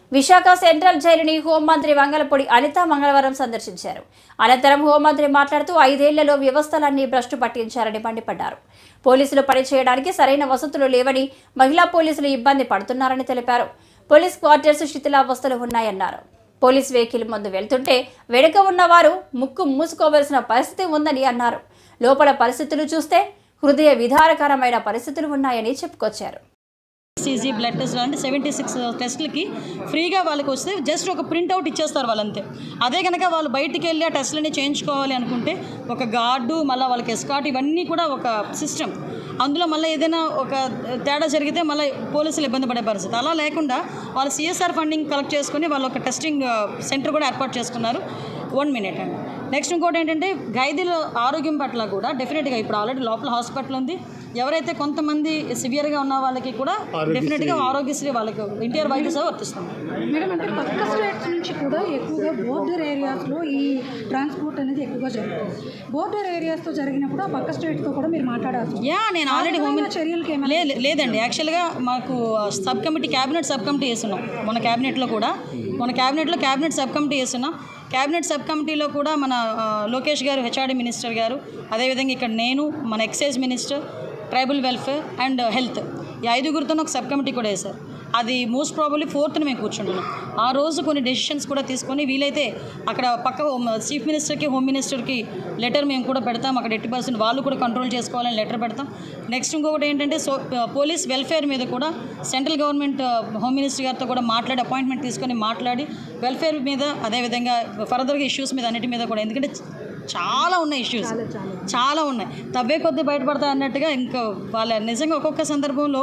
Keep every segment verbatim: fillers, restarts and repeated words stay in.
Visakha central జైలుని హోంమంత్రి వంగలపూడి అనిత మంగళవారం సందర్శించారు. అనంతరం హోంమంత్రి మాట్లాడుతూ ఐదేళ్లలో వ్యవస్థలన్నీ భ్రష్టు పట్టించారని మండిపడ్డారు. పోలీసులు పనిచేయడానికి సరైన వసతులు లేవని, మహిళా పోలీసులు ఇబ్బంది పడుతున్నారని తెలిపారు. పోలీస్ క్వార్టర్స్ శిథిలావస్థలు ఉన్నాయన్నారు. పోలీస్ వెహికల్ ముందు వెళ్తుంటే వెనుక ఉన్నవారు ముక్కు మూసుకోవలసిన పరిస్థితి ఉందని అన్నారు. లోపల పరిస్థితులు చూస్తే హృదయ విదారకరమైన పరిస్థితులు ఉన్నాయని చెప్పుకొచ్చారు. ఈజీ బ్లడ్ టెస్ట్ అంటే సెవెంటీ సిక్స్ టెస్ట్లకి ఫ్రీగా వాళ్ళకి వస్తే జస్ట్ ఒక ప్రింట్అవుట్ ఇచ్చేస్తారు వాళ్ళంతే. అదే కనుక వాళ్ళు బయటికి వెళ్ళి ఆ టెస్ట్లని చేయించుకోవాలి అనుకుంటే ఒక గార్డు, మళ్ళీ వాళ్ళకి ఎస్కాట్, ఇవన్నీ కూడా ఒక సిస్టమ్. అందులో మళ్ళీ ఏదైనా ఒక తేడా జరిగితే మళ్ళీ పోలీసులు ఇబ్బంది పడే పరిస్థితి. అలా లేకుండా వాళ్ళు సిఎస్ఆర్ ఫండింగ్ కలెక్ట్ చేసుకుని వాళ్ళు ఒక టెస్టింగ్ సెంటర్ కూడా ఏర్పాటు చేసుకున్నారు. వన్ మినిట్ అండి. నెక్స్ట్ ఇంకోటి ఏంటంటే ఖైదీల ఆరోగ్యం పట్ల కూడా డెఫినెట్గా ఇప్పుడు ఆల్రెడీ లోపల హాస్పిటల్ ఉంది. ఎవరైతే కొంతమంది సివియర్గా ఉన్న వాళ్ళకి కూడా డెఫినెట్గా ఆరోగ్యశ్రీ వాళ్ళకి ఎన్టీఆర్ వైద్య సేవ వర్తిస్తుంది. మేడం, అంటే పక్క స్టేట్స్ నుంచి కూడా ఎక్కువగా బోర్డర్ ఏరియాస్లో ఈ ట్రాన్స్పోర్ట్ అనేది ఎక్కువగా జరుగుతుంది. బోర్డర్ ఏరియాస్తో జరిగినప్పుడు ఆ పక్క స్టేట్స్తో కూడా మీరు మాట్లాడాల్సి యా నేను ఆల్రెడీ హోమ్ చర్యలకి లేదు లేదండి యాక్చువల్గా మాకు sub committee cabinet sub committee వేస్తున్నాం. మన క్యాబినెట్లో కూడా మన క్యాబినెట్లో క్యాబినెట్ సబ్ కమిటీ వేస్తున్నాం. క్యాబినెట్ సబ్ కమిటీలో కూడా మన లోకేష్ గారు, హెచ్ఆర్డీ మినిస్టర్ గారు, అదేవిధంగా ఇక్కడ నేను, మన excise minister, tribal welfare and health, ఈ ఐదుగురితో ఒక సబ్ కమిటీ కూడా వేశారు. అది మోస్ట్ ప్రాబబ్లీ ఫోర్త్ని మేము కూర్చుంటున్నాం. ఆ రోజు కొన్ని డెసిషన్స్ కూడా తీసుకొని వీలైతే అక్కడ పక్క చీఫ్ మినిస్టర్కి, హోమ్ మినిస్టర్కి లెటర్ మేము కూడా పెడతాం. అక్కడ ఎట్టి పర్సెంట్ వాళ్ళు కూడా కంట్రోల్ చేసుకోవాలని లెటర్ పెడతాం. నెక్స్ట్ ఇంకొకటి ఏంటంటే సో పోలీస్ వెల్ఫేర్ మీద కూడా సెంట్రల్ గవర్నమెంట్ హోమ్ మినిస్టర్ గారితో కూడా మాట్లాడి అపాయింట్మెంట్ తీసుకొని మాట్లాడి వెల్ఫేర్ మీద, అదేవిధంగా ఫర్దర్గా ఇష్యూస్ మీద అన్నిటి మీద కూడా, ఎందుకంటే చాలా ఉన్నాయి ఇష్యూస్, చాలా ఉన్నాయి. తవ్వే కొద్దీ బయటపడతాయి అన్నట్టుగా. ఇంకా వాళ్ళ నిజంగా ఒక్కొక్క సందర్భంలో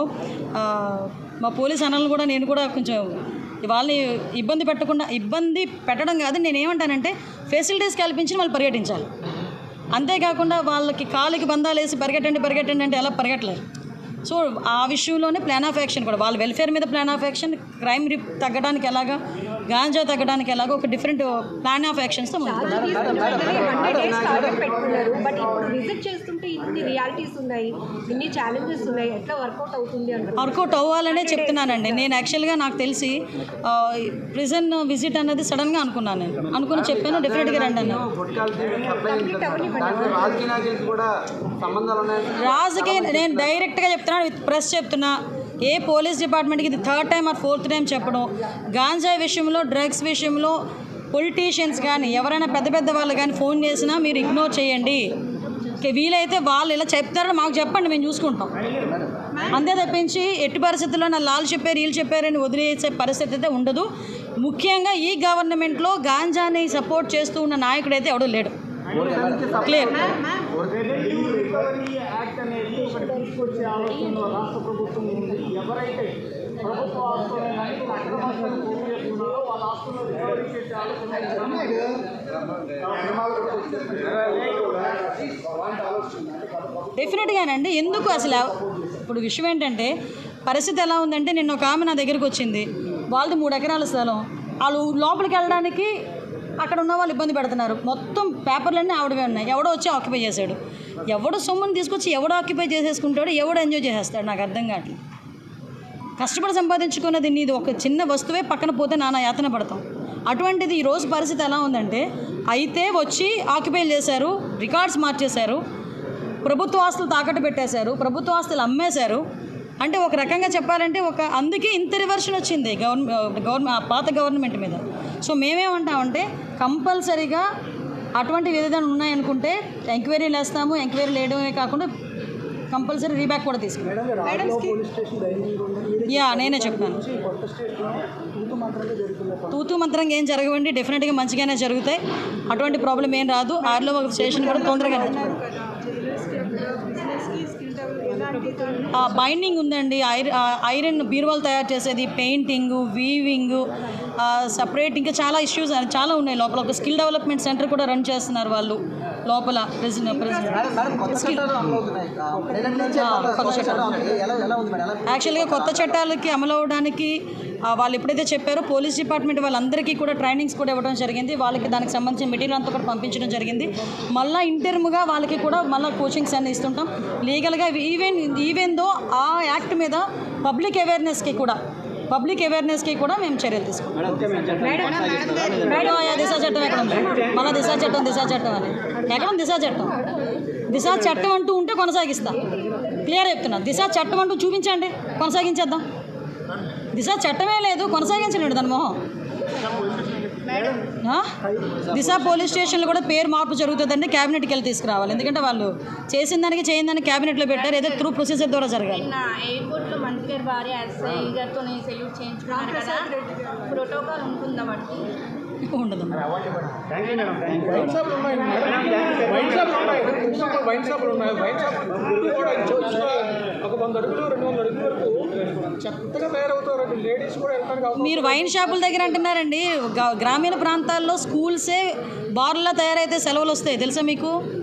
మా పోలీస్ అన్నలు కూడా నేను కూడా కొంచెం వాళ్ళని ఇబ్బంది పెట్టకుండా, ఇబ్బంది పెట్టడం కాదు, నేనేమంటానంటే ఫెసిలిటీస్ కల్పించి వాళ్ళు పరిగెట్టించాలి. అంతేకాకుండా వాళ్ళకి కాలికి బంధాలు వేసి పరిగెట్టండి పరిగెట్టండి అంటే ఎలా పరిగెట్టలేరు. సో ఆ విషయంలోనే ప్లాన్ ఆఫ్ యాక్షన్ కూడా, వాళ్ళ వెల్ఫేర్ మీద ప్లాన్ ఆఫ్ యాక్షన్, క్రైమ్ రిప్ తగ్గడానికి ఎలాగా, గాంజా తగ్గడానికి ఎలాగో ఒక డిఫరెంట్ ప్లాన్ ఆఫ్ యాక్షన్స్తో వర్కౌట్ అవ్వాలనే చెప్తున్నానండి. నేను యాక్చువల్గా నాకు తెలిసి ప్రిజన్ విజిట్ అన్నది సడన్గా అనుకున్నాను. నేను అనుకుని చెప్పాను డెఫినెట్గా రండి అన్నారు. రాజకీయ నేను డైరెక్ట్గా చెప్తున్నాను, విత్ ప్రెస్ చెప్తున్నా, ఏ పోలీస్ డిపార్ట్మెంట్కి ఇది third time or fourth time చెప్పడం, గాంజా విషయంలో, డ్రగ్స్ విషయంలో పొలిటీషియన్స్ కానీ ఎవరైనా పెద్ద పెద్ద వాళ్ళు కానీ ఫోన్ చేసినా మీరు ఇగ్నోర్ చేయండి. వీలైతే వాళ్ళు ఇలా చెప్తారని మాకు చెప్పండి, మేము చూసుకుంటాం. అంతే తప్పించి ఎట్టి పరిస్థితుల్లో నా లాల్ చెప్పారు, వీళ్ళు చెప్పారని వదిలేసే పరిస్థితి అయితే ఉండదు. ముఖ్యంగా ఈ గవర్నమెంట్లో గాంజాని సపోర్ట్ చేస్తూ ఉన్న నాయకుడు అయితే ఎవడూ లేడు. క్లియర్. డెఫినెట్గానండి. ఎందుకు అసలు ఇప్పుడు విషయం ఏంటంటే పరిస్థితి ఎలా ఉందంటే, నిన్న ఒక ఆమె నా దగ్గరికి వచ్చింది. వాళ్ళది మూడు ఎకరాల స్థలం. వాళ్ళు లోపలికి వెళ్ళడానికి అక్కడ ఉన్న వాళ్ళు ఇబ్బంది పెడుతున్నారు. మొత్తం పేపర్లన్నీ ఆవిడవే ఉన్నాయి. ఎవడో వచ్చి ఆక్యుపై చేశాడు. ఎవడో సొమ్ముని తీసుకొచ్చి ఎవడో ఆక్యుపై చేసేసుకుంటాడు, ఎవడో ఎంజాయ్ చేసేస్తాడు. నాకు అర్థం కావట్లేదు. కష్టపడి సంపాదించుకున్నది నీది ఒక చిన్న వస్తువే పక్కన పోతే నానా యాతన పడతాం. అటువంటిది ఈరోజు పరిస్థితి ఎలా ఉందంటే, అయితే వచ్చి ఆక్యుపై చేశారు, రికార్డ్స్ మార్చేశారు, ప్రభుత్వ ఆస్తులు తాకట్టు పెట్టేశారు, ప్రభుత్వ ఆస్తులు అమ్మేశారు. అంటే ఒక రకంగా చెప్పాలంటే ఒక అందుకే ఇంత రివర్షన్ వచ్చింది గవర్నమెంట్ గవర్నమెంట్ పాత గవర్నమెంట్ మీద. సో మేమేమంటామంటే కంపల్సరీగా అటువంటి విధానం ఉన్నాయనుకుంటే ఎంక్వైరీలు వేస్తాము. ఎంక్వైరీలు వేయడమే కాకుండా కంపల్సరీ రీబ్యాక్ కూడా తీసుకుంటాం. యా నేనే చెప్పాను. తూతూ మంత్రంగా ఏం జరగవండి, డెఫినెట్గా మంచిగానే జరుగుతాయి. అటువంటి ప్రాబ్లం ఏం రాదు. ఆరులో ఒక స్టేషన్ కూడా తొందరగా బైండింగ్ ఉందండి. ఐర ఐరన్ బీరువాలు తయారు చేసేది, పెయింటింగ్, వీవింగ్, సపరేట్ ఇంకా చాలా ఇష్యూస్ చాలా ఉన్నాయి లోపల. ఒక స్కిల్ డెవలప్మెంట్ సెంటర్ కూడా రన్ చేస్తున్నారు వాళ్ళు లోపల. యాక్చువల్గా కొత్త చట్టాలకి అమలు అవ్వడానికి వాళ్ళు ఎప్పుడైతే చెప్పారో పోలీస్ డిపార్ట్మెంట్ వాళ్ళందరికీ కూడా ట్రైనింగ్స్ కూడా ఇవ్వడం జరిగింది. వాళ్ళకి దానికి సంబంధించిన మెటీరియల్ అంతా కూడా పంపించడం జరిగింది. మళ్ళీ ఇంటర్మ్గా వాళ్ళకి కూడా మళ్ళీ కోచింగ్స్ అన్నీ ఇస్తుంటాం. లీగల్గా ఈవెన్ ఈవెన్ దో ఆ యాక్ట్ మీద పబ్లిక్ అవేర్నెస్కి కూడా పబ్లిక్ అవేర్నెస్కి కూడా మేము చర్యలు తీసుకుంటాం. దిశ చట్టం ఎక్కడ ఉంది? మళ్ళీ దిశ చట్టం దిశ చట్టం అని ఎక్కడ ఉంది? దిశ చట్టం దిశ చట్టం అంటూ ఉంటే కొనసాగిస్తా. క్లియర్ చెప్తున్నా, దిశ చట్టం అంటూ చూపించండి, కొనసాగించేద్దాం. దిశ చట్టమే లేదు, కొనసాగించలేండి దాని మొహం. దిశ పోలీస్ స్టేషన్లో కూడా పేరు మార్పు జరుగుతుందండి, క్యాబినెట్కి వెళ్ళి తీసుకురావాలి. ఎందుకంటే వాళ్ళు చేసిన దానికి చేయని దానికి క్యాబినెట్లో పెట్టారు, ఏదో త్రూ ప్రొసీజర్ ద్వారా జరగాలి. ఎయిర్పోర్ట్లో మంత్రి గారి భార్య ఎస్ఐ గారితో సెల్యూట్ చేయించుకున్నారు కదా, ప్రోటోకాల్ ఉంటుందా వాటికి? ఉండదు. మీరు వైన్ షాపుల దగ్గర అంటున్నారండి, గ్రామీణ ప్రాంతాల్లో స్కూల్సే బార్లా తయారైతే సెలవులు వస్తాయి తెలుసా మీకు?